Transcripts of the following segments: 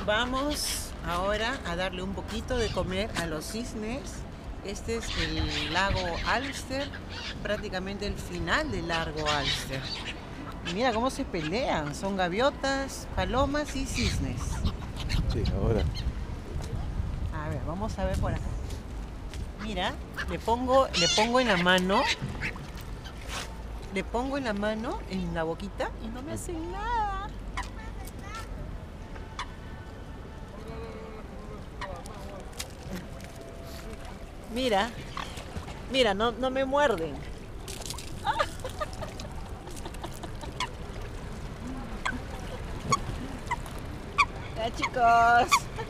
Vamos ahora a darle un poquito de comer a los cisnes. Este es el lago Alster, prácticamente el final del lago Alster. Y mira cómo se pelean, son gaviotas, palomas y cisnes. Sí, ahora. A ver, vamos a ver por acá. Mira, le pongo en la mano, en la boquita y no me hacen nada. Mira, mira, no me muerden. Ya, chicos.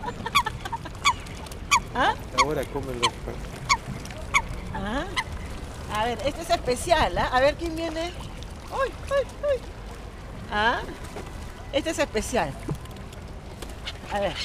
¿Ah? Ahora comen los perros. Ah. A ver, este es especial, ¿ah? A ver quién viene. ¡Uy, uy, uy! ¿Ah? Este es especial. A ver.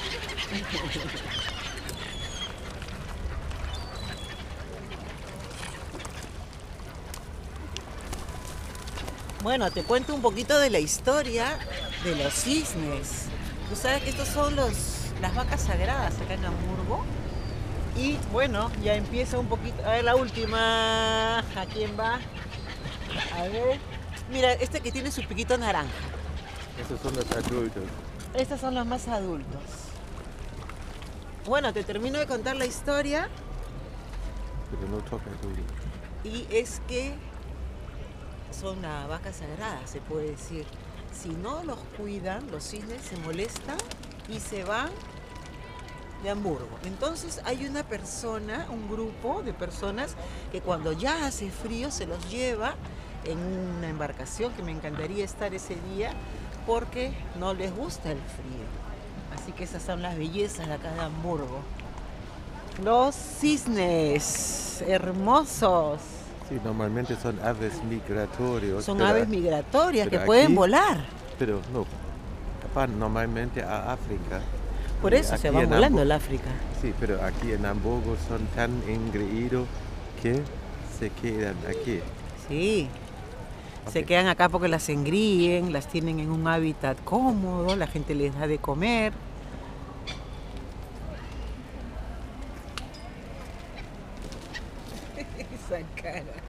Bueno, te cuento un poquito de la historia de los cisnes. Tú sabes que estos son las vacas sagradas acá en Hamburgo. Y bueno, ya empieza un poquito. A ver, la última. ¿A quién va? A ver. Mira, este que tiene su piquito naranja. Esos son los adultos. Estos son los más adultos. Bueno, te termino de contar la historia. Pero no toca duro. Y es que son la vaca sagrada, se puede decir. Si no los cuidan, los cisnes se molestan y se van de Hamburgo. Entonces hay una persona, un grupo de personas que cuando ya hace frío se los lleva en una embarcación, que me encantaría estar ese día porque no les gusta el frío. Así que esas son las bellezas de acá de Hamburgo. Los cisnes, hermosos. Sí, normalmente son aves migratorios. Son pero aves migratorias que pero pueden aquí- volar. Pero no, van normalmente a África. Por Y eso se aquí van en volando Hamburgo- al África. Sí, pero aquí en Hamburgo son tan engreídos que se quedan aquí. Sí, se Ok. quedan acá porque las engríen, las tienen en un hábitat cómodo, la gente les da de comer.